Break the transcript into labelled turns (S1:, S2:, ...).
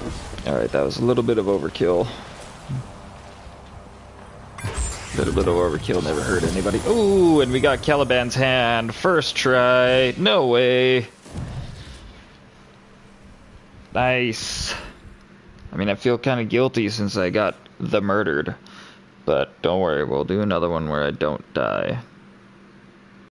S1: Alright, that was a little bit of overkill. A little bit of overkill never hurt anybody. Ooh, and we got Caliban's hand. First try. No way. Nice. I mean, I feel kind of guilty since I got the murdered. But don't worry, we'll do another one where I don't die.